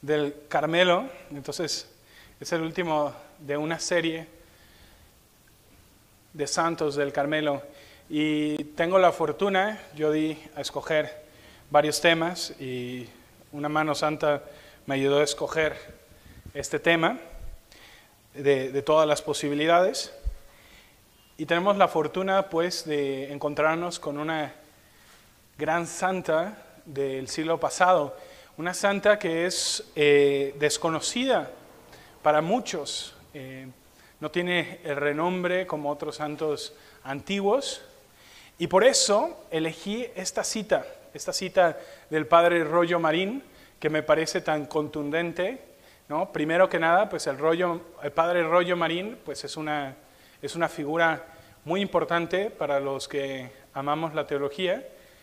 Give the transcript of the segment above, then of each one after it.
del Carmelo. Entonces, es el último de una serie de santos del Carmelo. Y tengo la fortuna, yo di a escoger varios temas y una mano santa me ayudó a escoger este tema de todas las posibilidades. Y tenemos la fortuna, pues, de encontrarnos con una gran santa del siglo pasado, una santa que es desconocida para muchos, no tiene el renombre como otros santos antiguos, y por eso elegí esta cita del padre Rollo Marín, que me parece tan contundente, ¿no? Primero que nada, pues el padre Rollo Marín, pues es una figura muy importante para los que amamos la teología,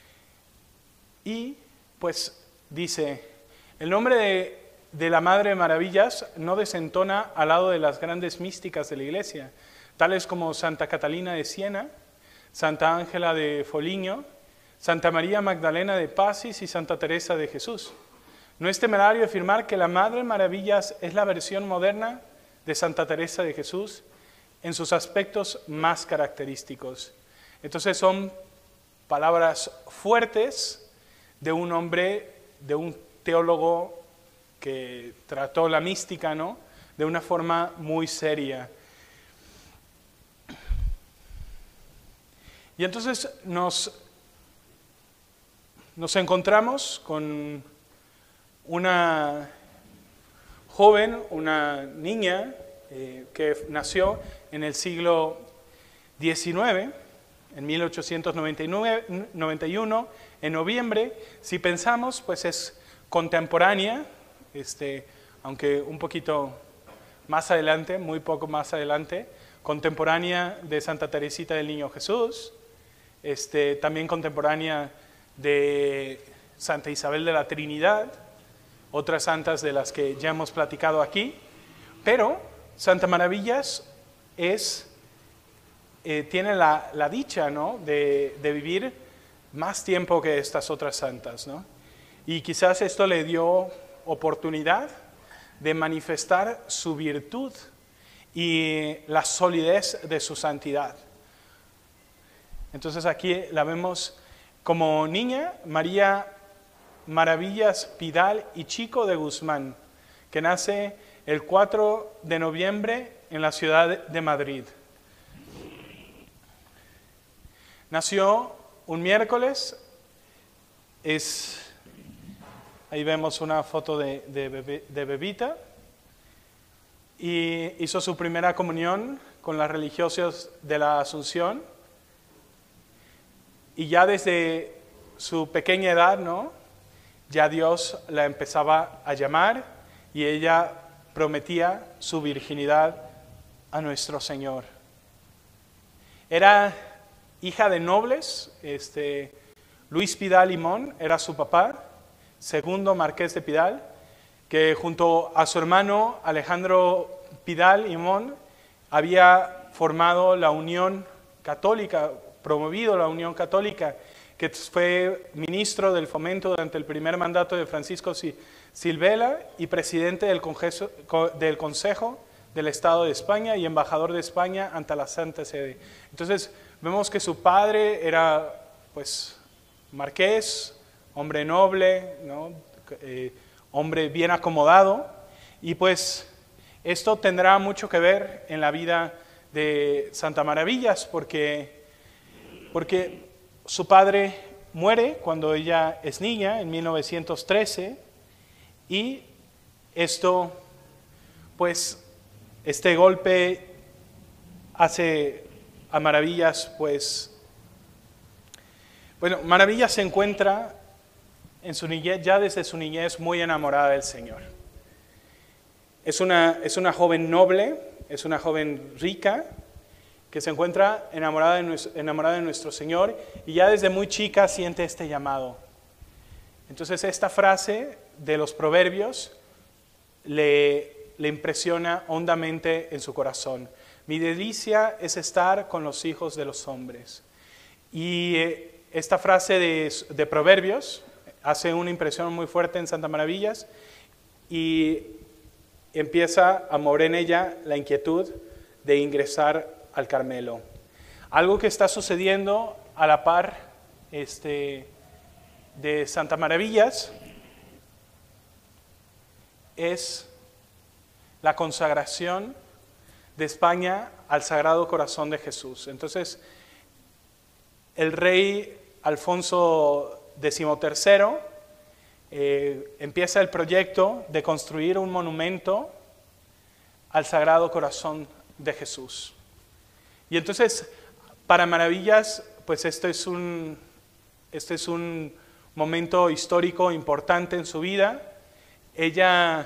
y pues dice: el nombre de la Madre de Maravillas no desentona al lado de las grandes místicas de la Iglesia, tales como Santa Catalina de Siena, Santa Ángela de Foligno, Santa María Magdalena de Pasis y Santa Teresa de Jesús. No es temerario afirmar que la Madre de Maravillas es la versión moderna de Santa Teresa de Jesús en sus aspectos más característicos. Entonces son palabras fuertes de un hombre, de un teólogo que trató la mística, ¿no?, de una forma muy seria. Y entonces nos encontramos con una joven, una niña que nació en el siglo XIX, en 1891, en noviembre. Si pensamos, pues es contemporánea, aunque un poquito más adelante, muy poco más adelante, contemporánea de Santa Teresita del Niño Jesús, también contemporánea de Santa Isabel de la Trinidad, otras santas de las que ya hemos platicado aquí, pero Santa Maravillas tiene la dicha, ¿no?, de vivir más tiempo que estas otras santas, ¿no? Y quizás esto le dio oportunidad de manifestar su virtud y la solidez de su santidad. Entonces aquí la vemos como niña, María Maravillas Pidal y Chico de Guzmán, que nace el 4 de noviembre en la ciudad de Madrid. Nació un miércoles, ahí vemos una foto de bebita, y hizo su primera comunión con las religiosas de la Asunción, y ya desde su pequeña edad, ¿no?, ya Dios la empezaba a llamar y ella prometía su virginidad a nuestro Señor. Era hija de nobles, Luis Pidal y Mon era su papá, segundo marqués de Pidal, que junto a su hermano Alejandro Pidal y Mon había formado la Unión Católica, promovido la Unión Católica, que fue ministro del Fomento durante el primer mandato de Francisco Silvela y presidente del Consejo del Estado de España y embajador de España ante la Santa Sede. Entonces vemos que su padre era, pues, marqués, hombre noble, ¿no?, hombre bien acomodado, y pues esto tendrá mucho que ver en la vida de Santa Maravillas, porque su padre muere cuando ella es niña, en 1913, y esto, pues, este golpe hace a Maravillas, pues, bueno, Maravillas se encuentra en su niñez, ya desde su niñez, muy enamorada del Señor. Es una joven noble, es una joven rica, que se encuentra enamorada de nuestro Señor, y ya desde muy chica siente este llamado. Entonces esta frase de los Proverbios le impresiona hondamente en su corazón. Mi delicia es estar con los hijos de los hombres. Y esta frase de Proverbios hace una impresión muy fuerte en Santa Maravillas, y empieza a mover en ella la inquietud de ingresar al Carmelo. Algo que está sucediendo a la par de Santa Maravillas es la consagración de España al Sagrado Corazón de Jesús. Entonces, el rey Alfonso XIII empieza el proyecto de construir un monumento al Sagrado Corazón de Jesús. Y entonces, para Maravillas, pues este es un momento histórico importante en su vida. Ella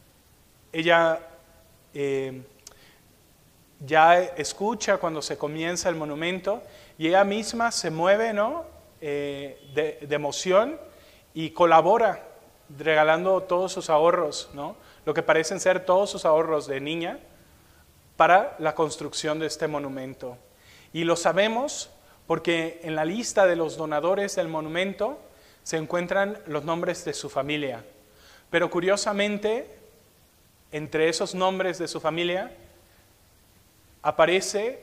ya escucha cuando se comienza el monumento y ella misma se mueve, ¿no? de emoción y colabora regalando todos sus ahorros, ¿no? Lo que parecen ser todos sus ahorros de niña para la construcción de este monumento. Y lo sabemos porque en la lista de los donadores del monumento se encuentran los nombres de su familia. Pero curiosamente, entre esos nombres de su familia, aparece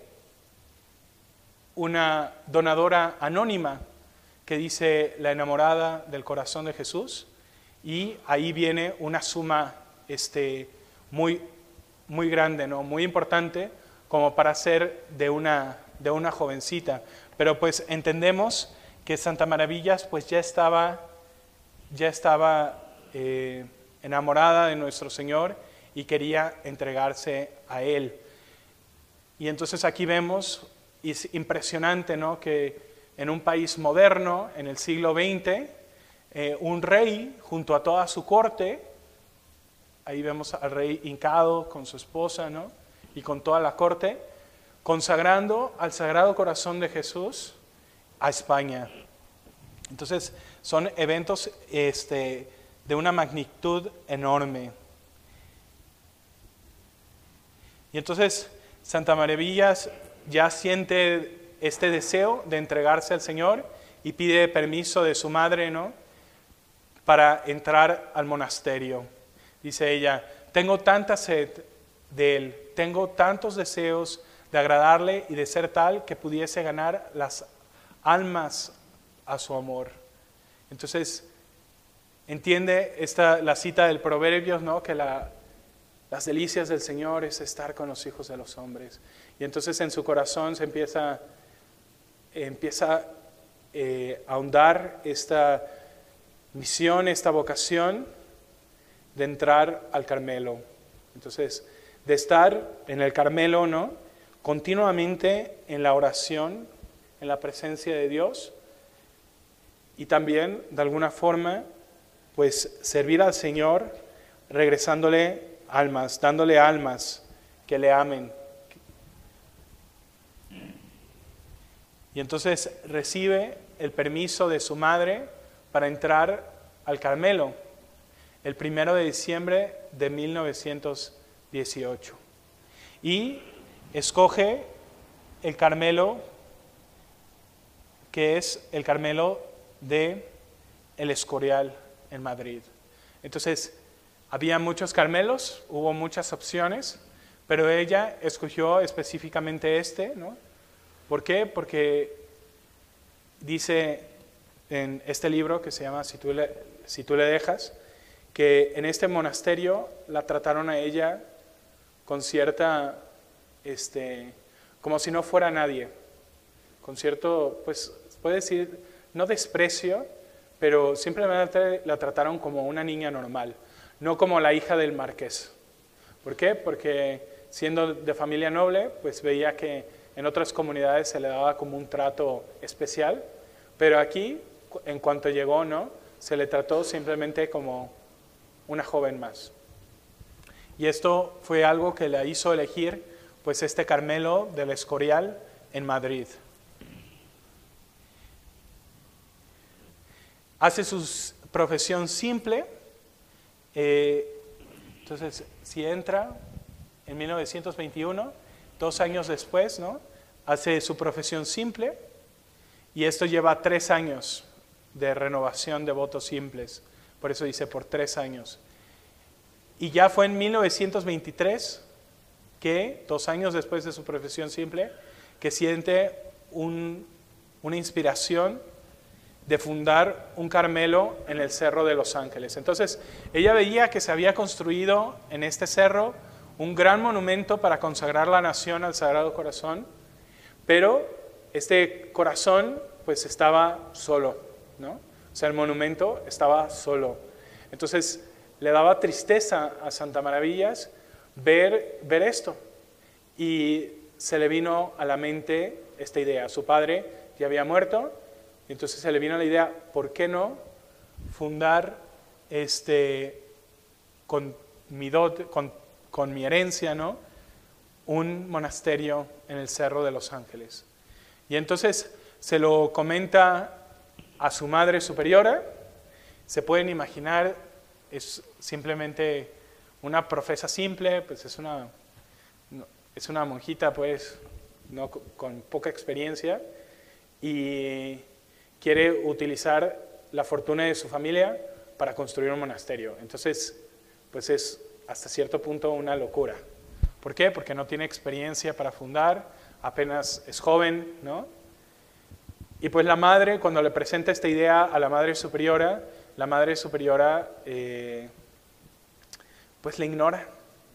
una donadora anónima que dice la enamorada del corazón de Jesús, y ahí viene una suma muy, muy grande, ¿no? Muy importante como para ser de una jovencita. Pero pues entendemos que Santa Maravillas pues ya estaba enamorada de nuestro Señor y quería entregarse a Él. Y entonces aquí vemos, y es impresionante, ¿no?, que en un país moderno, en el siglo XX, un rey junto a toda su corte, ahí vemos al rey hincado con su esposa, ¿no?, y con toda la corte, consagrando al Sagrado Corazón de Jesús a España. Entonces, son eventos de una magnitud enorme. Y entonces, Santa Maravillas ya siente este deseo de entregarse al Señor y pide permiso de su madre, ¿no?, para entrar al monasterio. Dice ella: tengo tanta sed de Él, tengo tantos deseos de agradarle y de ser tal que pudiese ganar las almas a su amor. Entonces, entiende la cita del Proverbios, ¿no?, que las delicias del Señor es estar con los hijos de los hombres. Y entonces en su corazón se empieza a ahondar esta misión, esta vocación de entrar al Carmelo. Entonces, de estar en el Carmelo, ¿no?, continuamente en la oración, en la presencia de Dios, y también, de alguna forma, pues servir al Señor regresándole almas, dándole almas que le amen. Y entonces recibe el permiso de su madre para entrar al Carmelo el 1 de diciembre de 1918. Y escoge el Carmelo, que es el Carmelo de El Escorial en Madrid. Entonces, había muchos Carmelos, hubo muchas opciones, pero ella escogió específicamente ¿no? ¿Por qué? Porque dice en este libro que se llama Si tú le dejas, que en este monasterio la trataron a ella con cierta, como si no fuera nadie, con cierto, pues puede decir, no desprecio, pero simplemente la trataron como una niña normal, no como la hija del marqués. ¿Por qué? Porque siendo de familia noble, pues veía que en otras comunidades se le daba como un trato especial, pero aquí, en cuanto llegó, ¿no?, se le trató simplemente como una joven más. Y esto fue algo que la hizo elegir, pues, este Carmelo del Escorial en Madrid. Hace su profesión simple. Entonces, si entra en 1921, 2 años después, ¿no?, hace su profesión simple, y esto lleva 3 años de renovación de votos simples. Por eso dice por 3 años. Y ya fue en 1923 que, 2 años después de su profesión simple, que siente una inspiración de fundar un Carmelo en el Cerro de los Ángeles. Entonces, ella veía que se había construido en este cerro un gran monumento para consagrar la nación al Sagrado Corazón, pero este corazón pues estaba solo, ¿no? O sea, el monumento estaba solo. Entonces, le daba tristeza a Santa Maravillas ver esto. Y se le vino a la mente esta idea. Su padre ya había muerto, y entonces se le vino la idea, ¿por qué no fundar con mi herencia, ¿no?, un monasterio en el Cerro de los Ángeles? Y entonces se lo comenta a su madre superiora. Se pueden imaginar, es simplemente una profesa simple, pues es una monjita, pues, no, con poca experiencia, y quiere utilizar la fortuna de su familia para construir un monasterio. Entonces, pues es hasta cierto punto una locura. ¿Por qué? Porque no tiene experiencia para fundar, apenas es joven, ¿no? Y pues la madre, cuando le presenta esta idea a la madre superiora, pues la ignora.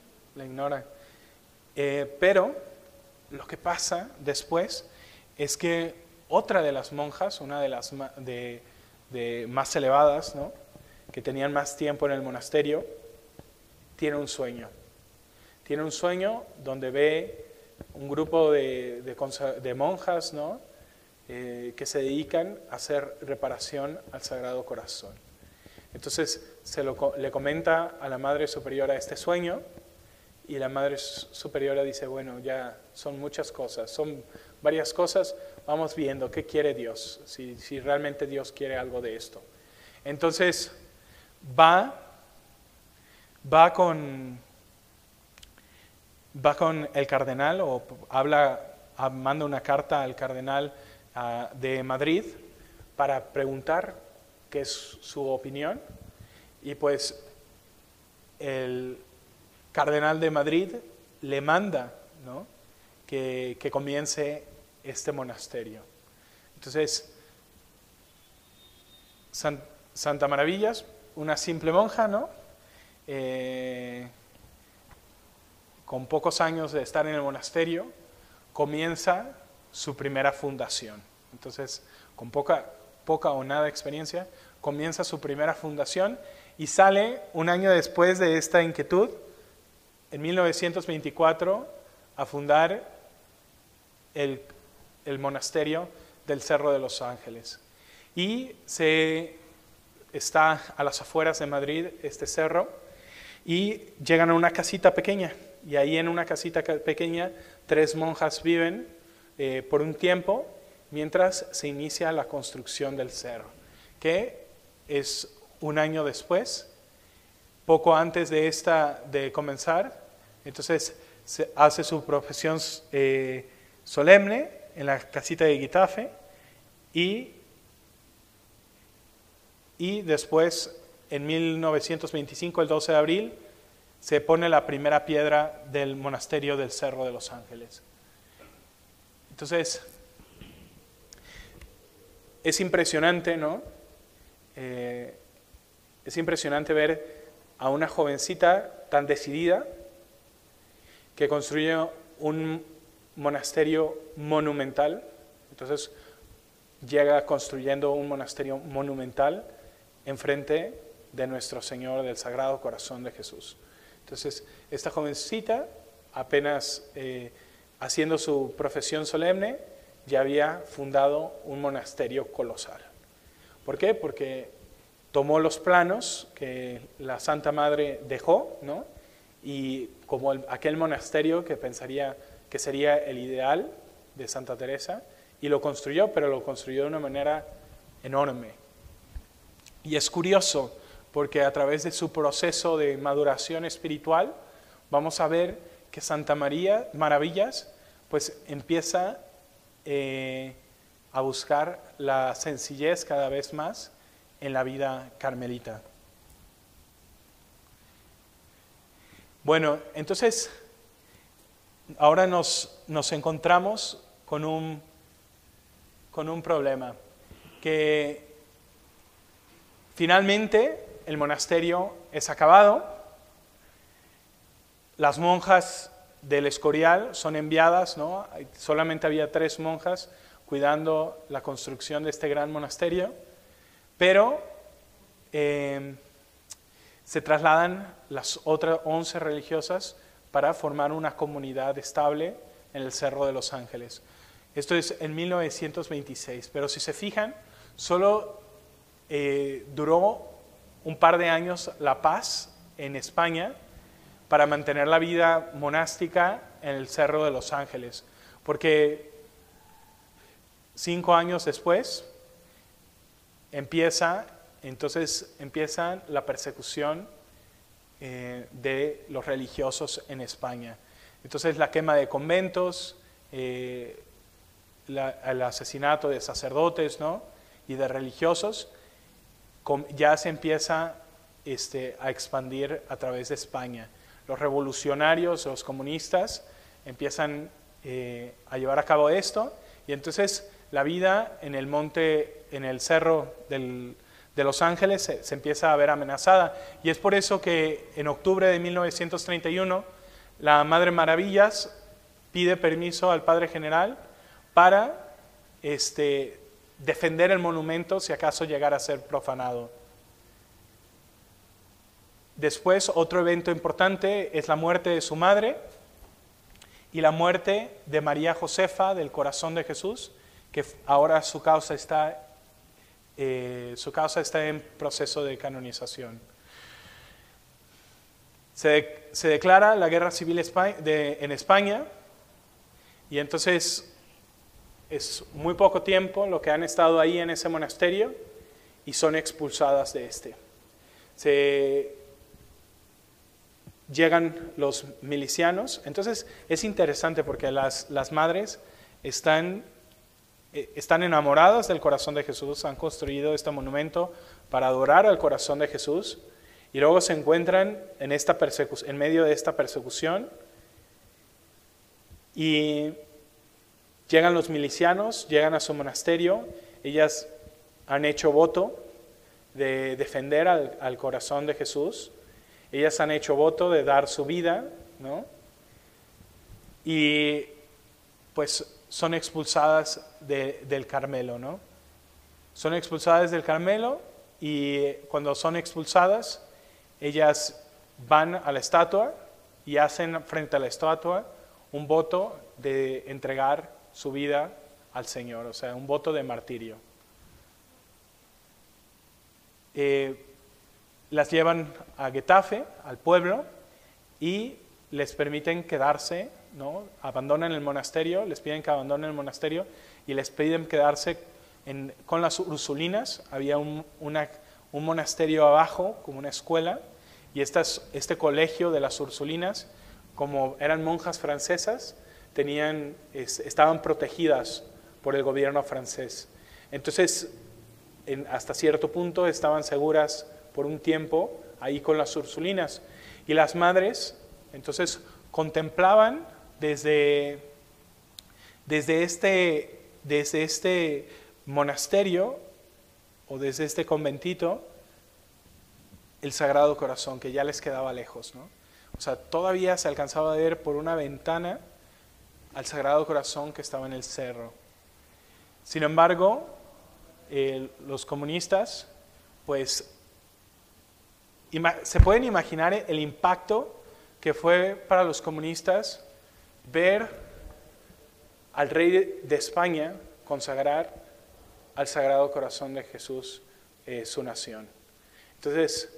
Pero lo que pasa después es que otra de las monjas, una de las más elevadas, ¿no?, que tenían más tiempo en el monasterio, tiene un sueño. Tiene un sueño donde ve un grupo de monjas, ¿no?, que se dedican a hacer reparación al Sagrado Corazón. Entonces le comenta a la Madre Superiora este sueño, y la Madre Superiora dice, bueno, ya son muchas cosas, son varias cosas, vamos viendo qué quiere Dios, si realmente Dios quiere algo de esto. Entonces va con el cardenal, o manda una carta al cardenal de Madrid para preguntar qué es su opinión, y pues el cardenal de Madrid le manda, ¿no?, que comience este monasterio. Entonces, Santa Maravillas, una simple monja, ¿no?, con pocos años de estar en el monasterio, comienza su primera fundación. Entonces, con poca o nada experiencia, comienza su primera fundación y sale un año después de esta inquietud, en 1924, a fundar el monasterio del Cerro de los Ángeles. Y está a las afueras de Madrid, este cerro, y llegan a una casita pequeña. Y ahí en una casita pequeña, 3 monjas viven por un tiempo, mientras se inicia la construcción del cerro, que es un año después, poco antes de comenzar. Entonces se hace su profesión solemne en la casita de Getafe, y después, en 1925, el 12 de abril, se pone la primera piedra del monasterio del Cerro de los Ángeles. Entonces, es impresionante, ¿no? Es impresionante ver a una jovencita tan decidida que construye un monasterio monumental. Entonces, llega construyendo un monasterio monumental enfrente de nuestro Señor del Sagrado Corazón de Jesús. Entonces, esta jovencita, apenas haciendo su profesión solemne, ya había fundado un monasterio colosal. ¿Por qué? Porque tomó los planos que la Santa Madre dejó, ¿no?, y como aquel monasterio que pensaría que sería el ideal de Santa Teresa, y lo construyó, pero lo construyó de una manera enorme. Y es curioso, porque a través de su proceso de maduración espiritual, vamos a ver que Santa Maravillas pues empieza a buscar la sencillez cada vez más en la vida carmelita. Bueno, entonces ahora nos encontramos con un problema, que finalmente el monasterio es acabado, las monjas del Escorial son enviadas, ¿no? Solamente había 3 monjas cuidando la construcción de este gran monasterio, pero se trasladan las otras 11 religiosas para formar una comunidad estable en el Cerro de los Ángeles. Esto es en 1926, pero si se fijan, solo duró un par de años la paz en España para mantener la vida monástica en el Cerro de los Ángeles, porque 5 años después empieza la persecución de los religiosos en España. Entonces la quema de conventos, el asesinato de sacerdotes, ¿no? Y de religiosos, ya se empieza a expandir a través de España. Los revolucionarios, los comunistas, empiezan a llevar a cabo esto, y entonces la vida en el monte, en el cerro de Los Ángeles se empieza a ver amenazada, y es por eso que en octubre de 1931 la Madre Maravillas pide permiso al Padre General para defender el monumento si acaso llegara a ser profanado. Después, otro evento importante es la muerte de su madre y la muerte de María Josefa del Corazón de Jesús, que ahora su causa está en proceso de canonización. Se declara la guerra civil en España, y entonces es muy poco tiempo lo que han estado ahí en ese monasterio y son expulsadas de este. Llegan los milicianos. Entonces es interesante porque las madres están enamoradas del Corazón de Jesús, han construido este monumento para adorar al Corazón de Jesús, y luego se encuentran en medio de esta persecución, y llegan los milicianos, llegan a su monasterio. Ellas han hecho voto de defender al Corazón de Jesús. Ellas han hecho voto de dar su vida, ¿no? Y pues son expulsadas del Carmelo, ¿no? Son expulsadas del Carmelo, y cuando son expulsadas, ellas van a la estatua y hacen frente a la estatua un voto de entregar su vida al Señor, o sea, un voto de martirio. Las llevan a Getafe, al pueblo, y les permiten quedarse, ¿no? Abandonan el monasterio, les piden que abandonen el monasterio y les piden quedarse con las Ursulinas. Había un monasterio abajo, como una escuela, y este colegio de las Ursulinas, como eran monjas francesas, estaban protegidas por el gobierno francés. Entonces, hasta cierto punto estaban seguras por un tiempo ahí con las Ursulinas, y las madres entonces contemplaban desde este monasterio o desde este conventito el Sagrado Corazón, que ya les quedaba lejos, ¿no? O sea, todavía se alcanzaba a ver por una ventana al Sagrado Corazón que estaba en el cerro. Sin embargo, los comunistas, pues, se pueden imaginar el impacto que fue para los comunistas ver al rey de España consagrar al Sagrado Corazón de Jesús su nación. Entonces,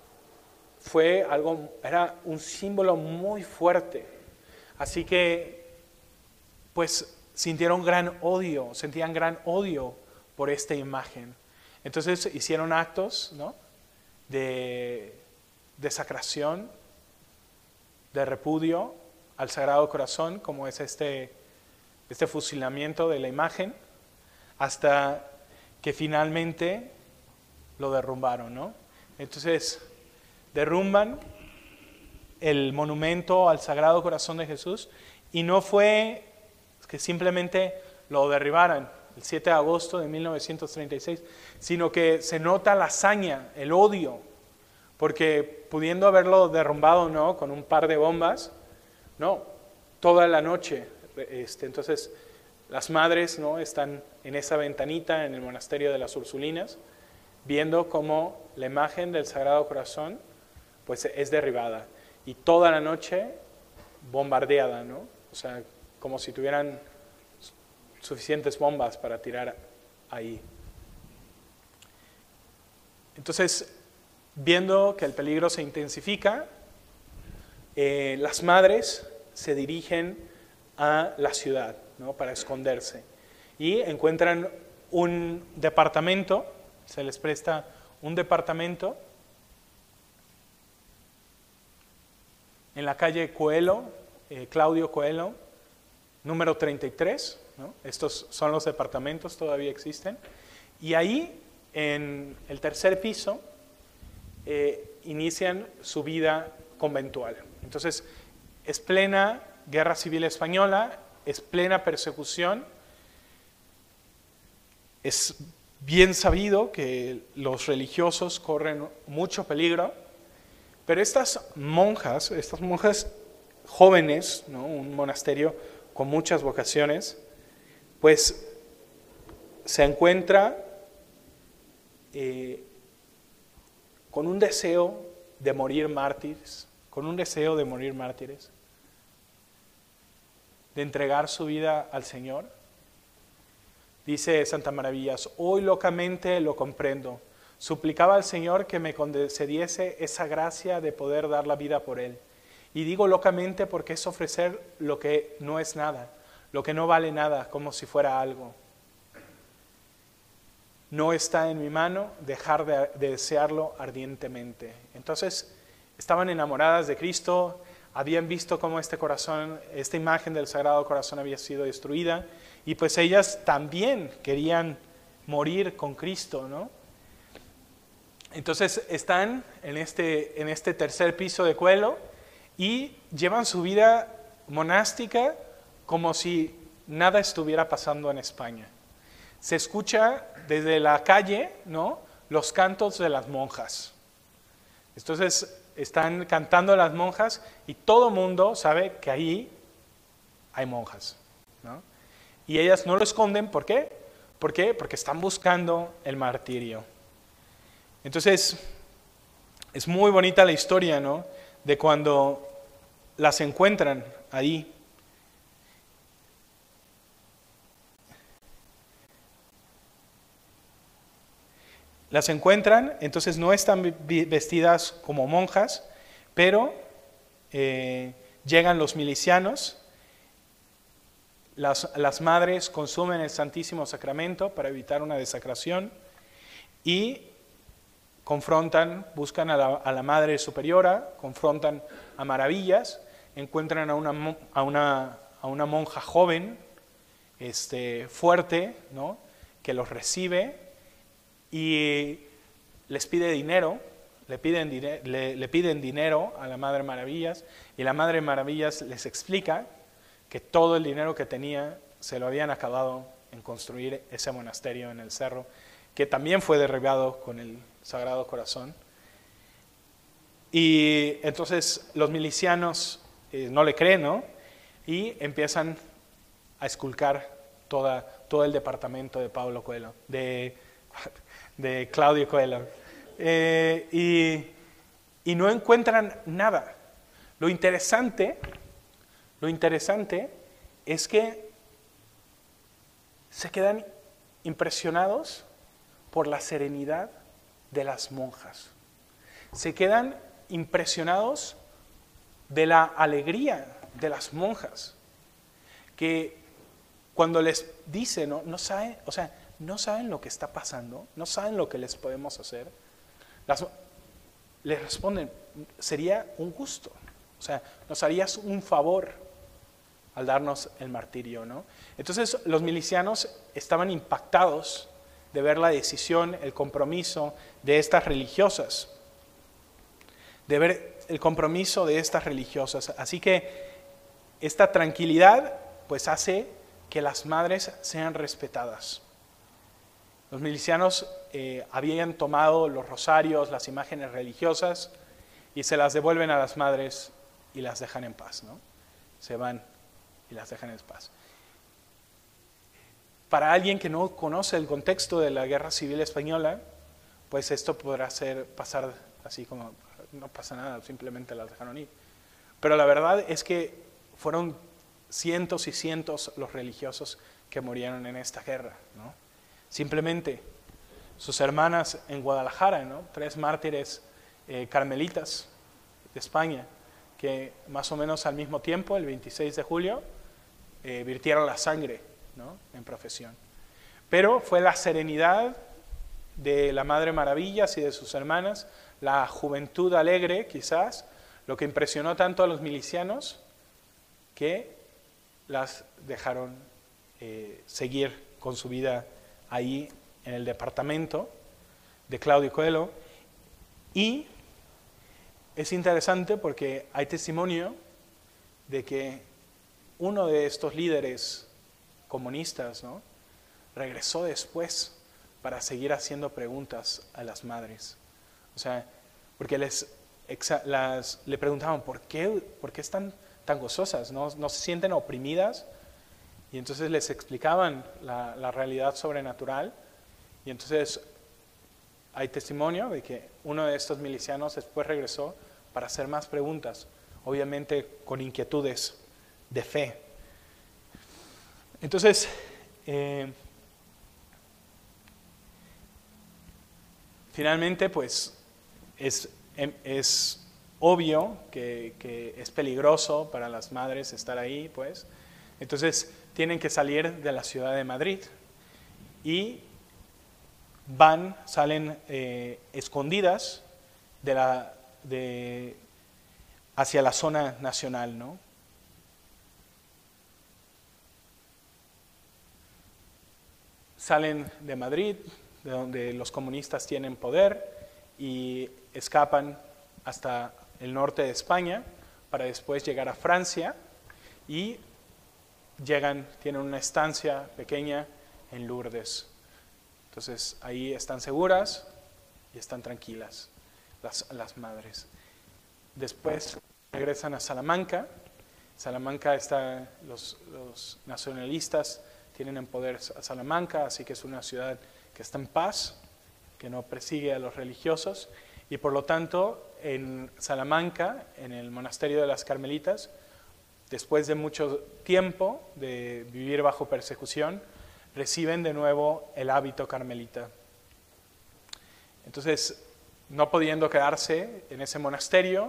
era un símbolo muy fuerte. Así que, pues, sentían gran odio por esta imagen. Entonces hicieron actos, ¿no?, de desacración, de repudio al Sagrado Corazón, como es este fusilamiento de la imagen, hasta que finalmente lo derrumbaron, ¿no? Entonces derrumban el monumento al Sagrado Corazón de Jesús, y no fue que simplemente lo derribaran el 7 de agosto de 1936, sino que se nota la hazaña, el odio, porque pudiendo haberlo derrumbado, ¿no?, con un par de bombas, no, toda la noche. Entonces, las madres, ¿no?, están en esa ventanita en el monasterio de las Ursulinas, viendo cómo la imagen del Sagrado Corazón pues es derribada, y toda la noche bombardeada, ¿no? O sea, como si tuvieran suficientes bombas para tirar ahí. Entonces, viendo que el peligro se intensifica, las madres se dirigen a la ciudad, ¿no?, para esconderse, y encuentran un departamento, se les presta un departamento en la calle Coelho, Claudio Coelho, número 33, ¿no? Estos son los departamentos, todavía existen, y ahí, en el tercer piso, inician su vida conventual. Entonces, es plena guerra civil española, es plena persecución, es bien sabido que los religiosos corren mucho peligro, pero estas monjas jóvenes, ¿no?, un monasterio con muchas vocaciones, pues se encuentra con un deseo de morir mártires, de entregar su vida al Señor. Dice Santa Maravillas: hoy locamente lo comprendo. Suplicaba al Señor que me concediese esa gracia de poder dar la vida por Él. Y digo locamente porque es ofrecer lo que no es nada, lo que no vale nada, como si fuera algo. No está en mi mano dejar de desearlo ardientemente. Entonces, estaban enamoradas de Cristo, habían visto cómo este corazón, esta imagen del Sagrado Corazón había sido destruida, y pues ellas también querían morir con Cristo, ¿no? Entonces están en este tercer piso de Coelho y llevan su vida monástica como si nada estuviera pasando en España. Se escucha desde la calle, ¿no?, los cantos de las monjas. Entonces están cantando las monjas y todo el mundo sabe que ahí hay monjas, ¿no? Y ellas no lo esconden. ¿Por qué? ¿Por qué? Porque están buscando el martirio. Entonces, es muy bonita la historia, ¿no?, de cuando las encuentran ahí. Las encuentran, entonces no están vestidas como monjas, pero llegan los milicianos, las madres consumen el Santísimo Sacramento para evitar una desacración y confrontan, buscan a la Madre Superiora, confrontan a Maravillas, encuentran a una monja joven, fuerte, ¿no?, que los recibe y les pide dinero, le piden dinero a la Madre Maravillas, y la Madre Maravillas les explica que todo el dinero que tenía se lo habían acabado en construir ese monasterio en el cerro, que también fue derribado con el Sagrado Corazón. Y entonces los milicianos no le creen, ¿no?, y empiezan a esculcar todo el departamento de Paulo Coelho, de Claudio Coelho, y no encuentran nada. Lo interesante es que se quedan impresionados por la serenidad de las monjas. Se quedan impresionados de la alegría de las monjas, que cuando les dicen, no saben, o sea, no saben lo que está pasando, no saben lo que les podemos hacer, les responden: sería un gusto, o sea, nos harías un favor al darnos el martirio, ¿no? Entonces los milicianos estaban impactados de ver la decisión, el compromiso de estas religiosas, de ver el compromiso de estas religiosas. Así que esta tranquilidad pues hace que las madres sean respetadas. Los milicianos habían tomado los rosarios, las imágenes religiosas, y se las devuelven a las madres y las dejan en paz, ¿no? Se van y las dejan en paz. Para alguien que no conoce el contexto de la Guerra Civil Española, pues esto podrá pasar así como, no pasa nada, simplemente las dejaron ir. Pero la verdad es que fueron cientos y cientos los religiosos que murieron en esta guerra, ¿no? Simplemente sus hermanas en Guadalajara, ¿no? 3 mártires carmelitas de España, que más o menos al mismo tiempo, el 26 de julio, virtieron la sangre, ¿no? En profesión. Pero fue la serenidad de la Madre Maravillas y de sus hermanas, la juventud alegre quizás, lo que impresionó tanto a los milicianos que las dejaron seguir con su vida ahí en el departamento de Claudio Coelho. Y es interesante porque hay testimonio de que uno de estos líderes comunistas, ¿no?, regresó después para seguir haciendo preguntas a las madres. O sea, porque le preguntaban, ¿por qué están tan gozosas? ¿No se sienten oprimidas? Y entonces les explicaban la realidad sobrenatural. Y entonces hay testimonio de que uno de estos milicianos después regresó para hacer más preguntas, obviamente con inquietudes de fe. Entonces, finalmente, pues, es obvio que es peligroso para las madres estar ahí, pues. Entonces, tienen que salir de la ciudad de Madrid y salen escondidas hacia la zona nacional, ¿no? Salen de Madrid, de donde los comunistas tienen poder, y escapan hasta el norte de España para después llegar a Francia y tienen una estancia pequeña en Lourdes. Entonces ahí están seguras y están tranquilas las madres. Después regresan a Salamanca. Salamanca los nacionalistas tienen en poder a Salamanca, así que es una ciudad que está en paz, que no persigue a los religiosos, y por lo tanto en Salamanca, en el monasterio de las Carmelitas, después de mucho tiempo de vivir bajo persecución, reciben de nuevo el hábito carmelita. Entonces, no pudiendo quedarse en ese monasterio,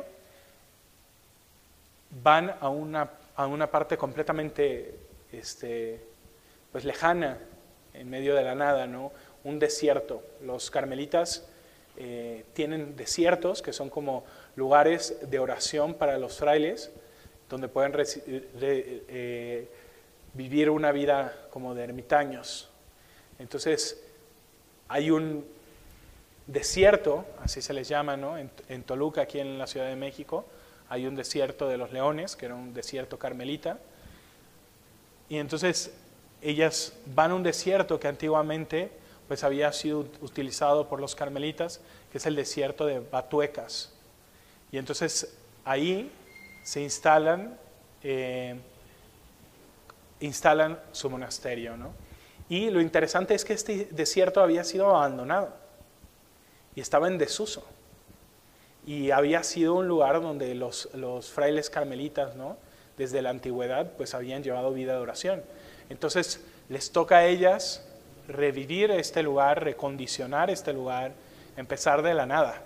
van a una parte completamente pues lejana, en medio de la nada, ¿no? Un desierto. Los carmelitas tienen desiertos que son como lugares de oración para los frailes, donde pueden vivir una vida como de ermitaños. Entonces, hay un desierto, así se les llama, ¿no? En Toluca, aquí en la Ciudad de México, hay un desierto de los Leones, que era un desierto carmelita. Y entonces ellas van a un desierto que antiguamente pues había sido utilizado por los carmelitas, que es el desierto de Batuecas. Y entonces ahí se instalan su monasterio, ¿no? Y lo interesante es que este desierto había sido abandonado y estaba en desuso. Y había sido un lugar donde los frailes carmelitas, ¿no?, desde la antigüedad, pues habían llevado vida de oración. Entonces, les toca a ellas revivir este lugar, recondicionar este lugar, empezar de la nada,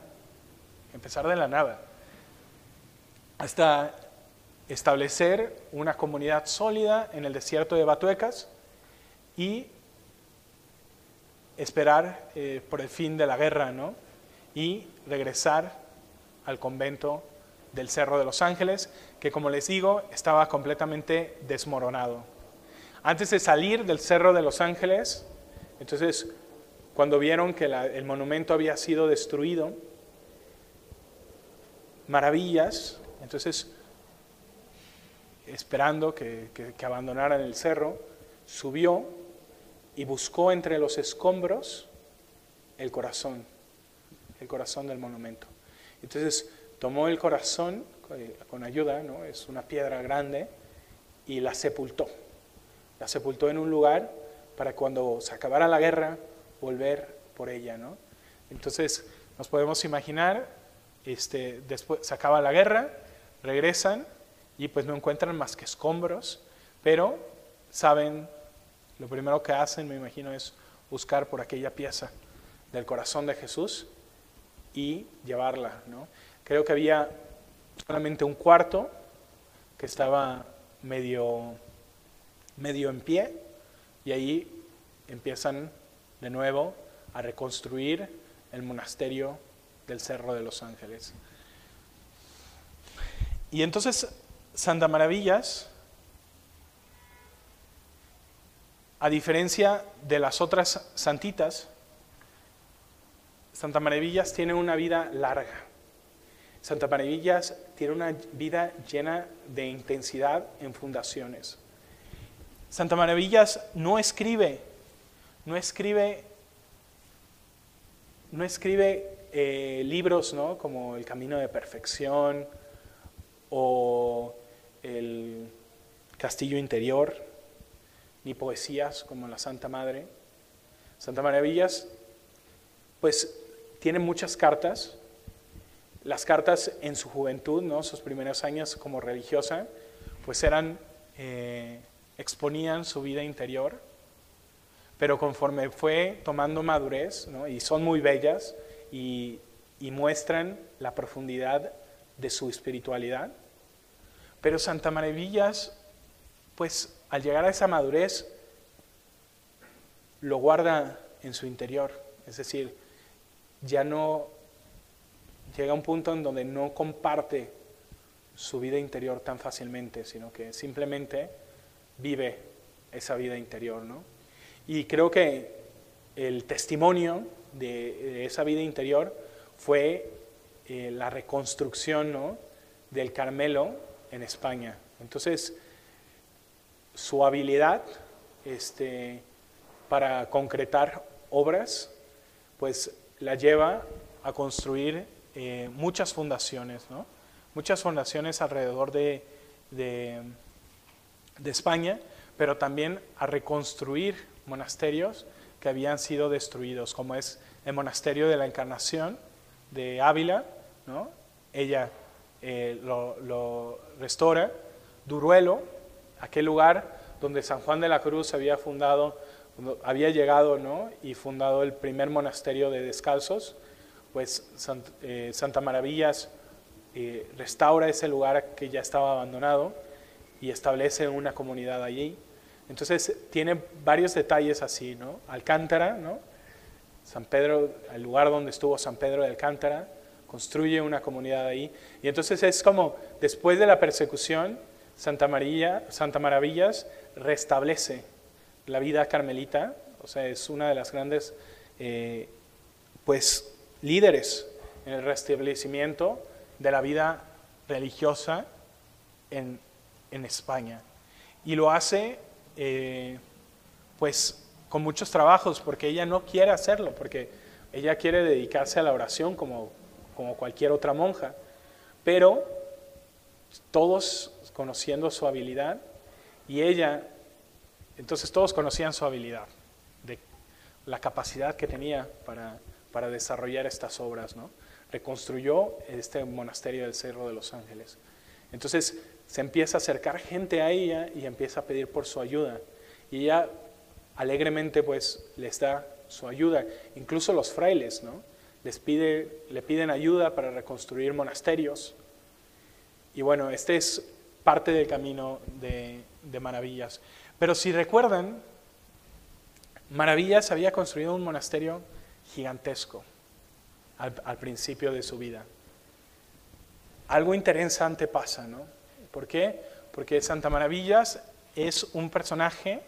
hasta establecer una comunidad sólida en el desierto de Batuecas y esperar por el fin de la guerra, ¿no?, y regresar al convento del Cerro de los Ángeles, que, como les digo, estaba completamente desmoronado. Antes de salir del Cerro de los Ángeles, entonces, cuando vieron que el monumento había sido destruido, Maravillas, entonces, esperando que abandonaran el cerro, subió y buscó entre los escombros el corazón del monumento. Entonces, tomó el corazón con ayuda, ¿no? Es una piedra grande, y la sepultó. La sepultó en un lugar para cuando se acabara la guerra, volver por ella, ¿no? Entonces, nos podemos imaginar, después se acaba la guerra, regresan y pues no encuentran más que escombros, pero saben, lo primero que hacen, me imagino, es buscar por aquella pieza del corazón de Jesús y llevarla, ¿no? Creo que había solamente un cuarto que estaba medio en pie, y ahí empiezan de nuevo a reconstruir el monasterio del Cerro de los Ángeles. Y entonces Santa Maravillas, a diferencia de las otras santitas, Santa Maravillas tiene una vida larga. Santa Maravillas tiene una vida llena de intensidad en fundaciones. Santa Maravillas no escribe libros, ¿no? Como El Camino de Perfección o El Castillo Interior, ni poesías como la Santa Madre. Santa Maravillas, pues, tiene muchas cartas. Las cartas en su juventud, ¿no? Sus primeros años como religiosa, pues exponían su vida interior, pero conforme fue tomando madurez, ¿no? Y son muy bellas y muestran la profundidad de su espiritualidad. Pero Santa Maravillas, pues al llegar a esa madurez, lo guarda en su interior, es decir, ya no llega a un punto en donde no comparte su vida interior tan fácilmente, sino que simplemente vive esa vida interior, ¿no? Y creo que el testimonio de esa vida interior fue la reconstrucción, ¿no? Del Carmelo en España. Entonces, su habilidad para concretar obras, pues la lleva a construir muchas fundaciones, ¿no? Muchas fundaciones alrededor de España, pero también a reconstruir monasterios que habían sido destruidos, como es el Monasterio de la Encarnación de Ávila, ¿no? Ella lo restaura. Duruelo, aquel lugar donde San Juan de la Cruz había llegado, ¿no? Y fundado el primer monasterio de descalzos, pues Santa Maravillas restaura ese lugar que ya estaba abandonado y establece una comunidad allí. Entonces tiene varios detalles así, ¿no? Alcántara, ¿no? San Pedro, el lugar donde estuvo San Pedro de Alcántara, construye una comunidad ahí. Y entonces es como, después de la persecución, Santa Maravillas restablece la vida carmelita, o sea, es una de las grandes, pues, líderes en el restablecimiento de la vida religiosa en España. Y lo hace, pues, con muchos trabajos, porque ella no quiere hacerlo, porque ella quiere dedicarse a la oración como cualquier otra monja, pero todos conociendo su habilidad, y ella, entonces todos conocían su habilidad, de la capacidad que tenía para desarrollar estas obras, ¿no? Reconstruyó este monasterio del Cerro de los Ángeles. Entonces se empieza a acercar gente a ella y empieza a pedir por su ayuda. Y ella alegremente pues les da su ayuda. Incluso los frailes, ¿no? Le piden ayuda para reconstruir monasterios. Y bueno, este es parte del camino de Maravillas. Pero si recuerdan, Maravillas había construido un monasterio gigantesco al principio de su vida. Algo interesante pasa, ¿no? ¿Por qué? Porque Santa Maravillas es un personaje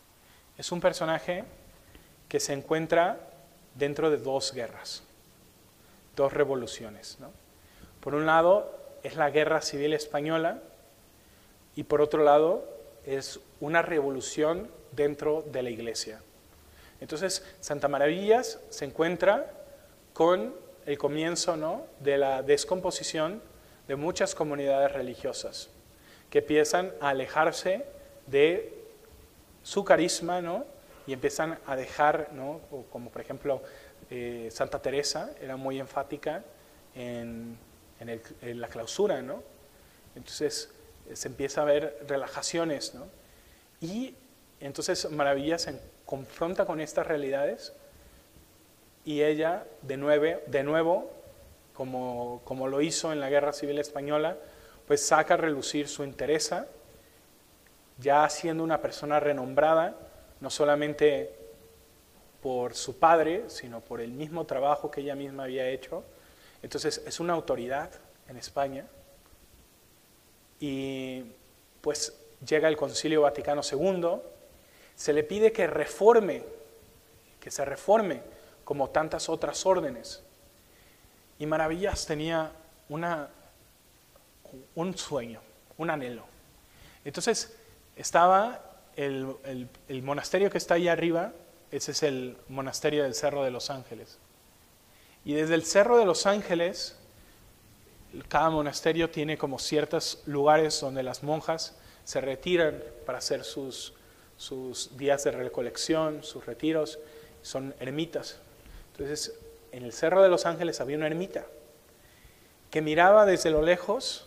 que se encuentra dentro de dos guerras, dos revoluciones, ¿no? Por un lado es la Guerra Civil Española y por otro lado es una revolución dentro de la Iglesia. Entonces, Santa Maravillas se encuentra con el comienzo, ¿no?, de la descomposición de muchas comunidades religiosas que empiezan a alejarse de su carisma, ¿no?, y empiezan a dejar, ¿no?, como por ejemplo Santa Teresa era muy enfática en la clausura, ¿no? Entonces se empieza a ver relajaciones, ¿no? Y entonces Maravillas se confronta con estas realidades y ella de nuevo como lo hizo en la Guerra Civil Española, pues saca a relucir su interés, ya siendo una persona renombrada, no solamente por su padre, sino por el mismo trabajo que ella misma había hecho. Entonces es una autoridad en España y pues llega el Concilio Vaticano II, se le pide que se reforme como tantas otras órdenes. Y Maravillas tenía un sueño, un anhelo. Entonces estaba el monasterio que está ahí arriba, ese es el monasterio del Cerro de los Ángeles. Y desde el Cerro de los Ángeles, cada monasterio tiene como ciertos lugares donde las monjas se retiran para hacer sus días de recolección, sus retiros, son ermitas. Entonces, en el Cerro de los Ángeles había una ermita que miraba desde lo lejos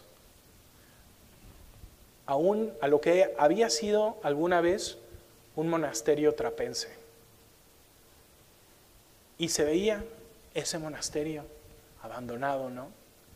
a lo que había sido alguna vez un monasterio trapense. Y se veía ese monasterio abandonado, ¿no?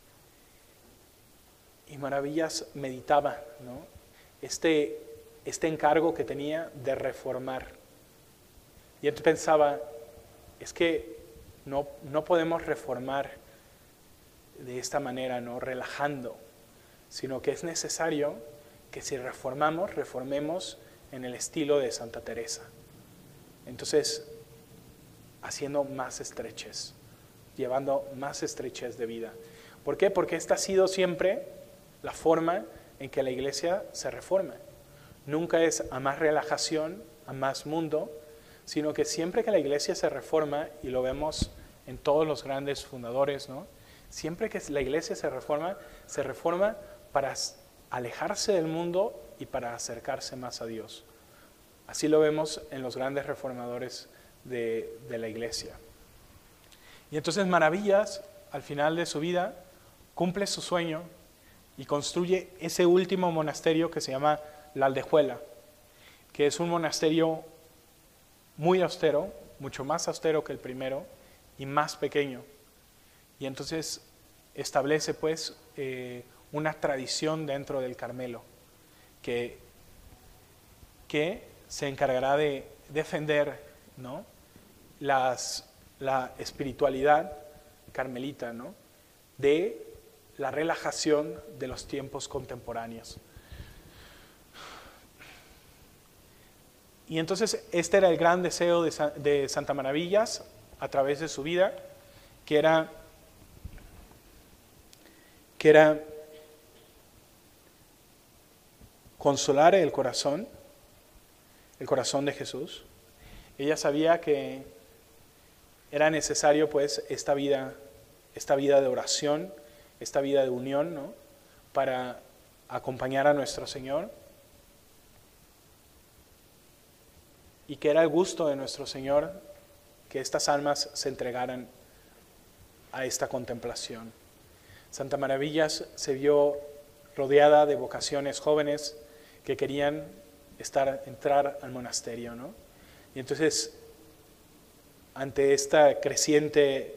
Y Maravillas meditaba, ¿no?, este encargo que tenía de reformar. Y entonces pensaba, es que no podemos reformar de esta manera, ¿no?, relajando, sino que es necesario que si reformemos en el estilo de Santa Teresa. Entonces, haciendo más estrechez, llevando más estrechez de vida. ¿Por qué? Porque esta ha sido siempre la forma en que la Iglesia se reforma. Nunca es a más relajación, a más mundo, sino que siempre que la Iglesia se reforma, y lo vemos en todos los grandes fundadores, ¿no?, siempre que la Iglesia se reforma para alejarse del mundo y para acercarse más a Dios. Así lo vemos en los grandes reformadores de la Iglesia. Y entonces Maravillas, al final de su vida, cumple su sueño y construye ese último monasterio que se llama La Aldehuela, que es un monasterio muy austero, mucho más austero que el primero y más pequeño. Y entonces establece pues una tradición dentro del Carmelo que se encargará de defender, ¿no?, la espiritualidad carmelita, ¿no?, de la relajación de los tiempos contemporáneos. Y entonces este era el gran deseo de Santa Maravillas a través de su vida, que era consolar el corazón de Jesús. Ella sabía que era necesario pues esta vida de oración, esta vida de unión, ¿no?, para acompañar a nuestro Señor, y que era el gusto de nuestro Señor que estas almas se entregaran a esta contemplación. Santa Maravillas se vio rodeada de vocaciones jóvenes que querían entrar al monasterio, ¿no? Y entonces, ante esta creciente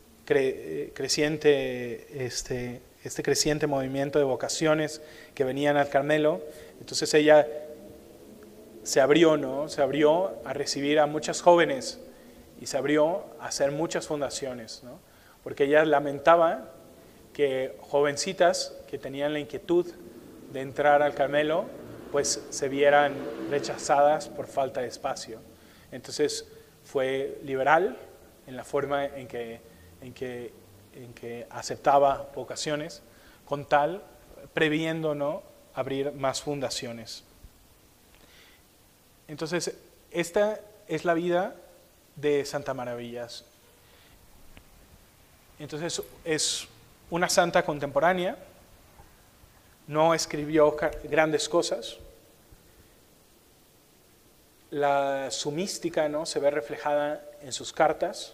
movimiento de vocaciones que venían al Carmelo, entonces ella se abrió, ¿no?, se abrió a recibir a muchas jóvenes y se abrió a hacer muchas fundaciones, ¿no?, porque ella lamentaba que jovencitas que tenían la inquietud de entrar al Carmelo pues se vieran rechazadas por falta de espacio. Entonces fue liberal en la forma en que en que aceptaba vocaciones, con tal, previendo, ¿no?, abrir más fundaciones. Entonces, esta es la vida de Santa Maravillas. Entonces, es una santa contemporánea, no escribió grandes cosas. Su mística, ¿no?, se ve reflejada en sus cartas,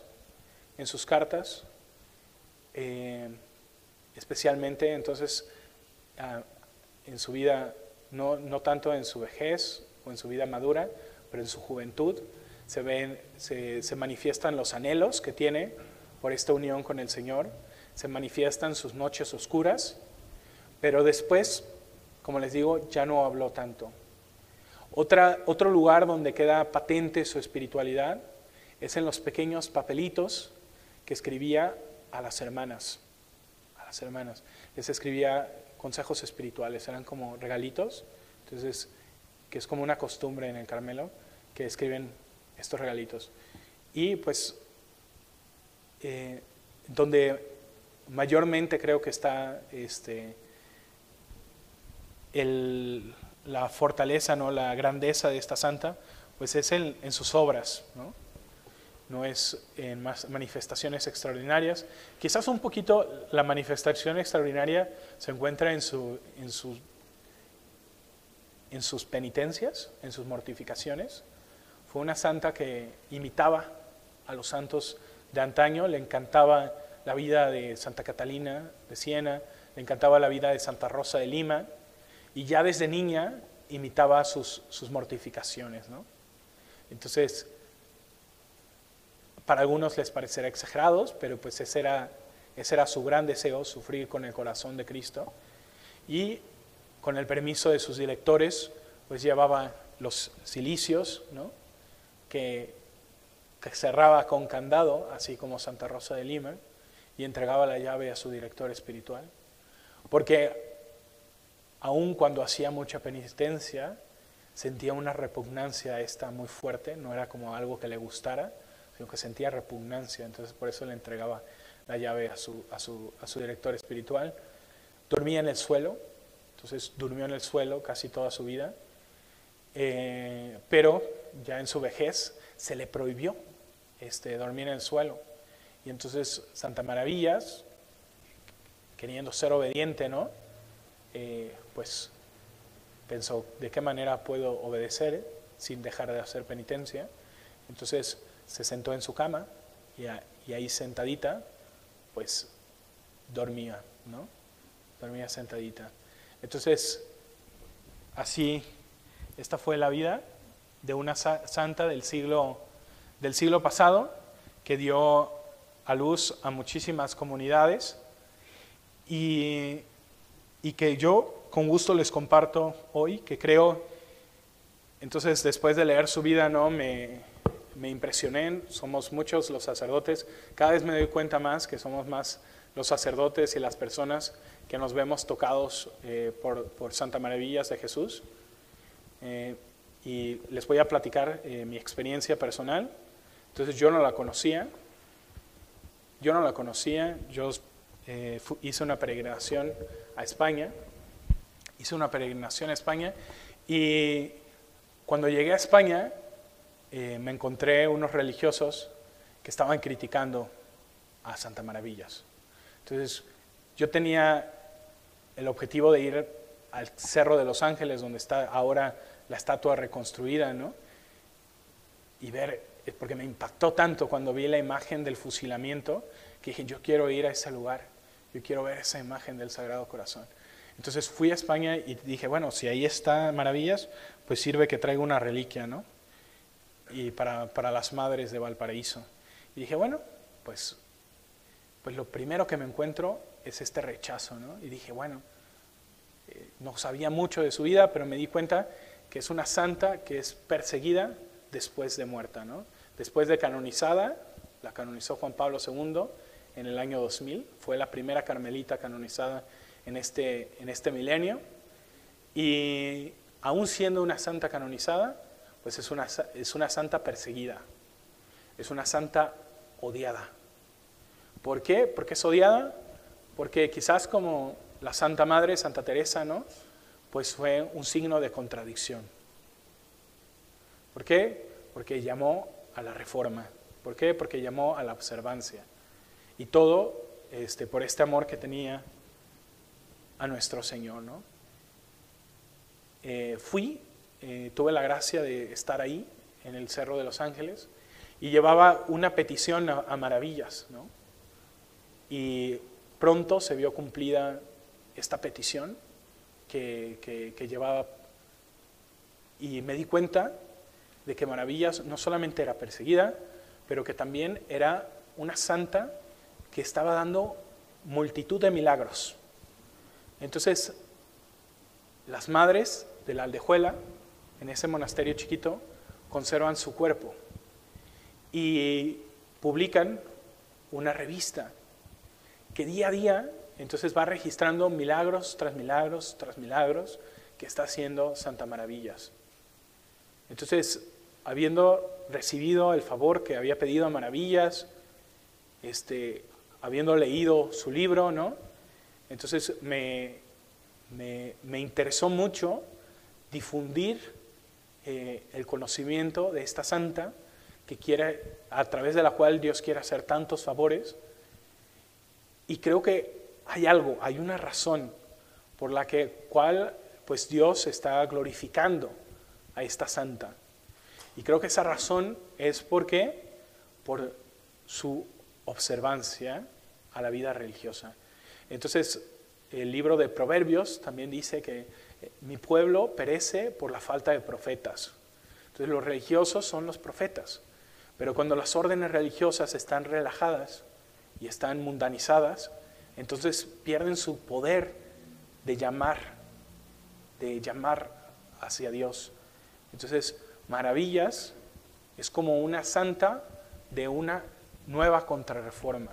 especialmente entonces en su vida, no tanto en su vejez o en su vida madura, pero en su juventud se manifiestan los anhelos que tiene por esta unión con el Señor, se manifiestan sus noches oscuras, pero después, como les digo, ya no habló tanto. Otro lugar donde queda patente su espiritualidad es en los pequeños papelitos que escribía a las hermanas. Les escribía consejos espirituales, eran como regalitos, entonces, que es como una costumbre en el Carmelo, que escriben estos regalitos. Y pues, donde mayormente creo que está la fortaleza, ¿no?, la grandeza de esta santa, pues es en sus obras, ¿no? No es en más manifestaciones extraordinarias. Quizás un poquito la manifestación extraordinaria se encuentra en sus penitencias, en sus mortificaciones. Fue una santa que imitaba a los santos de antaño, le encantaba la vida de Santa Catalina de Siena, le encantaba la vida de Santa Rosa de Lima, y ya desde niña imitaba sus mortificaciones, ¿no? Entonces, para algunos les parecerá exagerados, pero pues ese era su gran deseo, sufrir con el corazón de Cristo. Y con el permiso de sus directores, pues llevaba los cilicios, ¿no?, que cerraba con candado, así como Santa Rosa de Lima, y entregaba la llave a su director espiritual. Porque aun cuando hacía mucha penitencia, sentía una repugnancia esta muy fuerte, no era como algo que le gustara, sino que sentía repugnancia, entonces por eso le entregaba la llave a su director espiritual. Dormía en el suelo, entonces durmió en el suelo casi toda su vida, pero ya en su vejez se le prohibió dormir en el suelo. Y entonces Santa Maravillas, queriendo ser obediente, ¿no?, pues pensó, ¿de qué manera puedo obedecer sin dejar de hacer penitencia? Entonces se sentó en su cama y ahí sentadita, pues dormía, ¿no? Dormía sentadita. Entonces, así, esta fue la vida de una santa del siglo pasado, que dio a luz a muchísimas comunidades y que yo con gusto les comparto hoy, que creo, entonces después de leer su vida, ¿no?, me impresioné. Somos muchos los sacerdotes, cada vez me doy cuenta más que somos más los sacerdotes y las personas que nos vemos tocados por Santa Maravillas de Jesús. Y les voy a platicar mi experiencia personal. Entonces yo no la conocía, yo hice una peregrinación a España, y cuando llegué a España me encontré unos religiosos que estaban criticando a Santa Maravillas. Entonces yo tenía el objetivo de ir al Cerro de los Ángeles, donde está ahora la estatua reconstruida, ¿no?, y ver, porque me impactó tanto cuando vi la imagen del fusilamiento, que dije, yo quiero ir a ese lugar, yo quiero ver esa imagen del Sagrado Corazón. Entonces fui a España y dije, bueno, si ahí está Maravillas, pues sirve que traiga una reliquia, ¿no?, y para las madres de Valparaíso. Y dije, bueno, pues lo primero que me encuentro es este rechazo, ¿no? Y dije, bueno, no sabía mucho de su vida, pero me di cuenta que es una santa que es perseguida después de muerta, ¿no? Después de canonizada, la canonizó Juan Pablo II en el año 2000, fue la primera carmelita canonizada en este milenio, y aún siendo una santa canonizada, pues es una santa perseguida, es una santa odiada, ¿Por qué? ¿Por qué es odiada? Porque quizás como la Santa Madre, Santa Teresa, ¿no? Pues fue un signo de contradicción. ¿Por qué? Porque llamó a la reforma. ¿Por qué? Porque llamó a la observancia. Y todo por este amor que tenía a nuestro Señor, ¿no? Tuve la gracia de estar ahí, en el Cerro de los Ángeles, y llevaba una petición a Maravillas, ¿no? Y pronto se vio cumplida esta petición que llevaba, y me di cuenta de que Maravillas no solamente era perseguida, pero que también era una santa que estaba dando multitud de milagros. Entonces, las madres de la Aldehuela, en ese monasterio chiquito, conservan su cuerpo y publican una revista que día a día entonces va registrando milagros tras milagros tras milagros que está haciendo Santa Maravillas. Entonces, habiendo recibido el favor que había pedido a Maravillas, habiendo leído su libro, ¿no? Entonces me interesó mucho difundir el conocimiento de esta santa que quiere, a través de la cual Dios quiere hacer tantos favores. Y creo que hay una razón por la cual pues Dios está glorificando a esta santa. Y creo que esa razón es por su observancia a la vida religiosa. Entonces, el libro de Proverbios también dice que mi pueblo perece por la falta de profetas. Entonces, los religiosos son los profetas. Pero cuando las órdenes religiosas están relajadas y están mundanizadas, entonces pierden su poder de llamar hacia Dios. Entonces, Maravillas es como una santa de una nueva contrarreforma.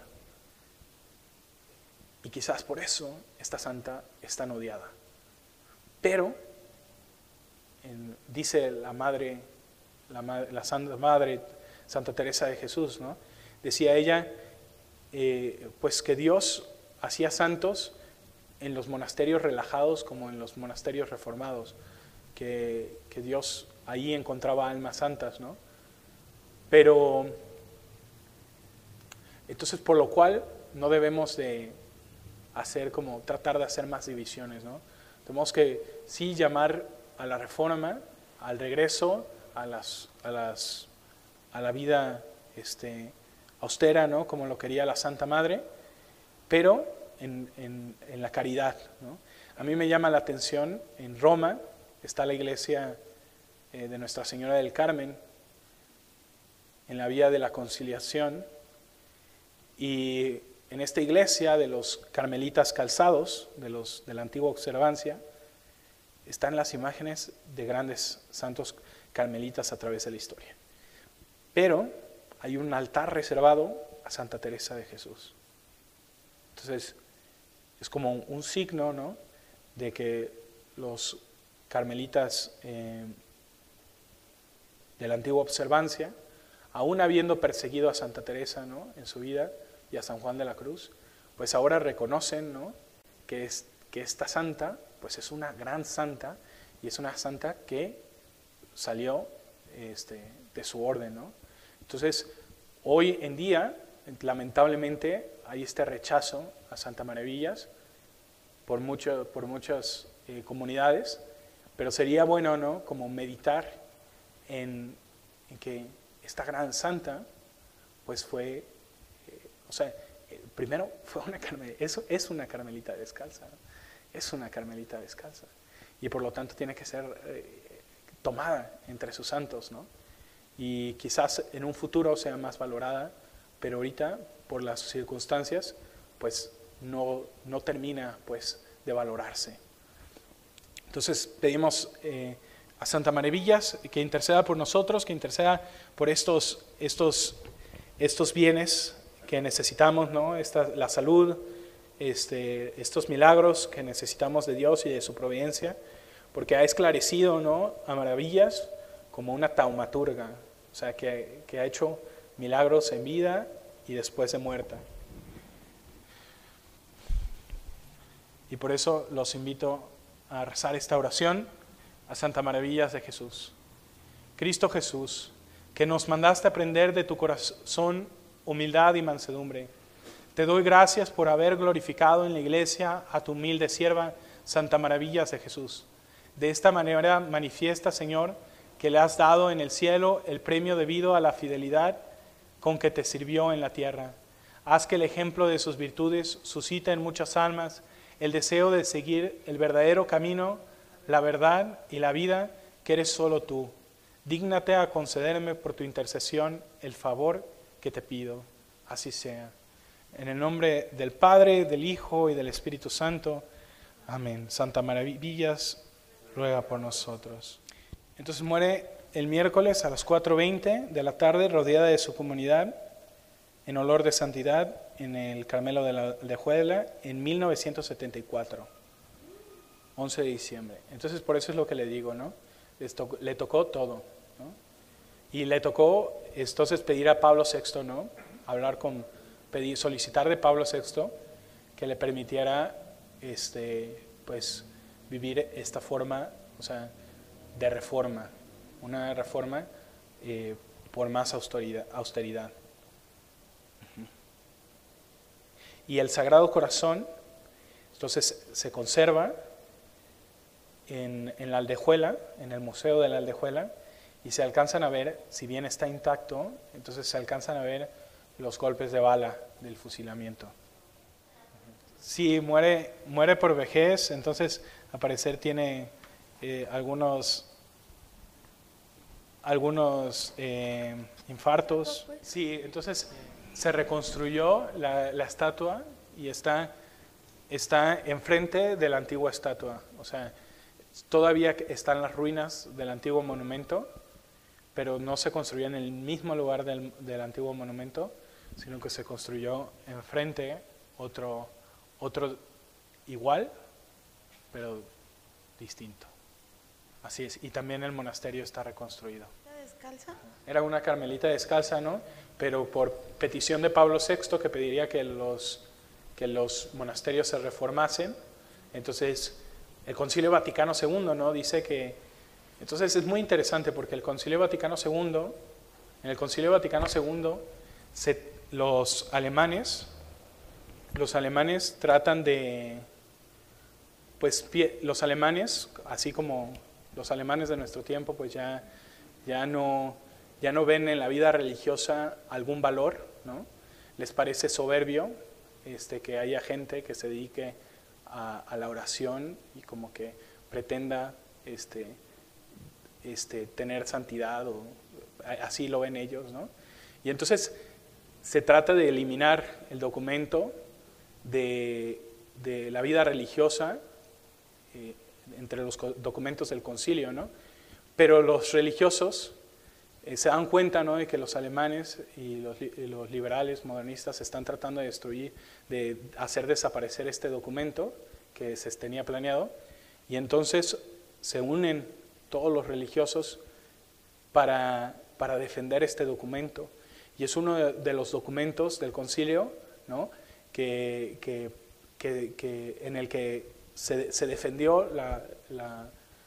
Y quizás por eso esta santa es tan odiada. Pero, dice la Santa Madre, Santa Teresa de Jesús, ¿no? Decía ella, pues que Dios hacía santos en los monasterios relajados como en los monasterios reformados, que Dios ahí encontraba almas santas, ¿no? Pero, entonces, por lo cual no debemos de tratar de hacer más divisiones, ¿no? Tenemos que sí llamar a la reforma, al regreso, a la vida austera, ¿no? Como lo quería la Santa Madre, pero en la caridad, ¿no? A mí me llama la atención, en Roma está la iglesia de Nuestra Señora del Carmen, en la Vía de la Conciliación, y en esta iglesia de los carmelitas calzados, de la antigua observancia, están las imágenes de grandes santos carmelitas a través de la historia. Pero hay un altar reservado a Santa Teresa de Jesús. Entonces, es como un signo, ¿no?, de que los carmelitas de la antigua observancia, aún habiendo perseguido a Santa Teresa, ¿no?, en su vida, y a San Juan de la Cruz, pues ahora reconocen, ¿no?, que esta santa pues es una gran santa, y es una santa que salió de su orden, ¿no? Entonces, hoy en día, lamentablemente, hay este rechazo a Santa Maravillas por muchas comunidades, pero sería bueno, ¿no?, como meditar en que esta gran santa pues fue, primero fue eso es una carmelita descalza, ¿no? Es una carmelita descalza, y por lo tanto tiene que ser tomada entre sus santos, ¿no? Y quizás en un futuro sea más valorada, pero ahorita, por las circunstancias, pues no termina pues de valorarse. Entonces pedimos a Santa Maravillas que interceda por nosotros, que interceda por estos bienes que necesitamos, ¿no? La salud, estos milagros que necesitamos de Dios y de su providencia, porque ha esclarecido, ¿no?, a Maravillas como una taumaturga, o sea, que ha hecho milagros en vida y después de muerta. Y por eso los invito a rezar esta oración a Santa Maravillas de Jesús. Cristo Jesús, que nos mandaste aprender de tu corazón humildad y mansedumbre, te doy gracias por haber glorificado en la iglesia a tu humilde sierva, Santa Maravillas de Jesús. De esta manera manifiesta, Señor, que le has dado en el cielo el premio debido a la fidelidad con que te sirvió en la tierra. Haz que el ejemplo de sus virtudes suscite en muchas almas el deseo de seguir el verdadero camino, la verdad y la vida que eres solo tú. Dígnate a concederme por tu intercesión el favor que te pido. Así sea. En el nombre del Padre, del Hijo y del Espíritu Santo. Amén. Santa Maravillas, ruega por nosotros. Entonces muere el miércoles a las 4:20 de la tarde, rodeada de su comunidad, en olor de santidad, en el Carmelo de la Aldehuela, en 1974, 11 de diciembre. Entonces por eso es lo que le digo, ¿no? Le tocó todo, ¿no? Y le tocó entonces pedir a Pablo VI, ¿no? Solicitar de Pablo VI que le permitiera pues vivir esta forma, o sea, de reforma, una reforma por más austeridad. Y el Sagrado Corazón, entonces se conserva en la Aldehuela, en el Museo de la Aldehuela, y se alcanzan a ver, si bien está intacto, entonces se alcanzan a ver los golpes de bala del fusilamiento. Sí, muere por vejez, entonces al parecer tiene algunos infartos. Sí, entonces se reconstruyó la estatua y está enfrente de la antigua estatua. O sea, todavía están las ruinas del antiguo monumento, pero no se construyó en el mismo lugar del antiguo monumento, sino que se construyó enfrente otro igual, pero distinto. Así es, y también el monasterio está reconstruido. ¿Descalza? Era una carmelita descalza, ¿no? Pero por petición de Pablo VI, que pediría que los monasterios se reformasen, entonces el Concilio Vaticano II, ¿no? Dice que, entonces es muy interesante porque en el Concilio Vaticano II, los alemanes tratan de, pues los alemanes, así como los alemanes de nuestro tiempo, pues ya no ven en la vida religiosa algún valor, ¿no? Les parece soberbio que haya gente que se dedique a la oración y como que pretenda tener santidad, o así lo ven ellos, ¿no? Y entonces se trata de eliminar el documento de la vida religiosa entre los documentos del concilio, ¿no? Pero los religiosos se dan cuenta, ¿no?, de que los alemanes y los liberales modernistas están tratando de destruir, de hacer desaparecer este documento que se tenía planeado, y entonces se unen todos los religiosos para defender este documento. Y es uno de los documentos del concilio, ¿no?, en el que se defendió la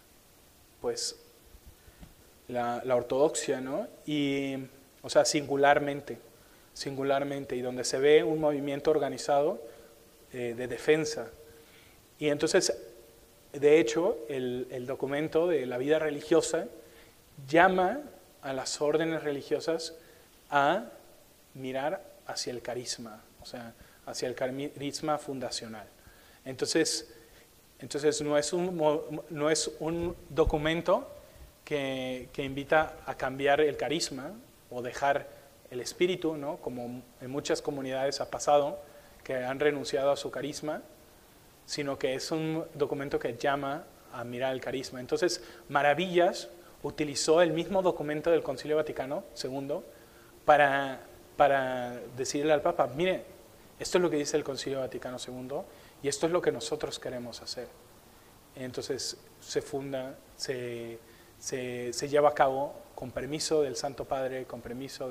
ortodoxia, ¿no? Y, o sea, singularmente, y donde se ve un movimiento organizado de defensa. Y entonces, de hecho, el documento de la vida religiosa llama a las órdenes religiosas a mirar hacia el carisma, o sea, hacia el carisma fundacional. Entonces no es un documento que invita a cambiar el carisma o dejar el espíritu, ¿no?, como en muchas comunidades ha pasado, que han renunciado a su carisma, sino que es un documento que llama a mirar el carisma. Entonces, Maravillas utilizó el mismo documento del Concilio Vaticano II para decirle al Papa: mire, esto es lo que dice el Concilio Vaticano II y esto es lo que nosotros queremos hacer. Entonces se lleva a cabo con permiso del Santo Padre, con permiso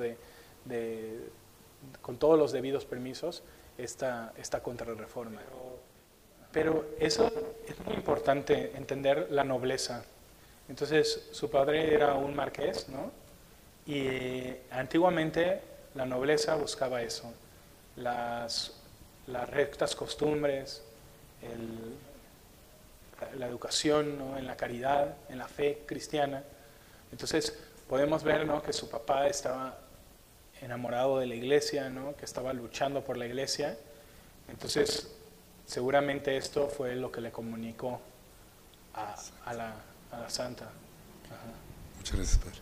con todos los debidos permisos, esta contrarreforma. Pero eso es muy importante, entender la nobleza. Entonces, su padre era un marqués, ¿no? Y antiguamente la nobleza buscaba eso, las rectas costumbres, la educación, ¿no? En la caridad, en la fe cristiana. Entonces, podemos ver, ¿no? Que su papá estaba enamorado de la iglesia, ¿no? Que estaba luchando por la iglesia. Entonces, seguramente esto fue lo que le comunicó a la santa. Ajá. Muchas gracias, padre.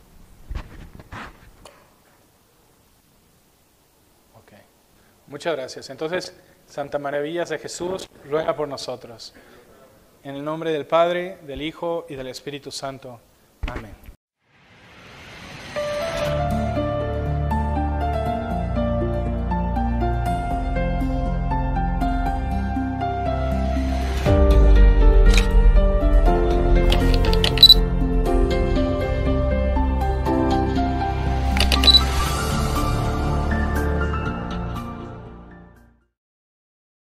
Ok. Muchas gracias. Entonces, Santa Maravillas de Jesús, ruega por nosotros. En el nombre del Padre, del Hijo y del Espíritu Santo. Amén.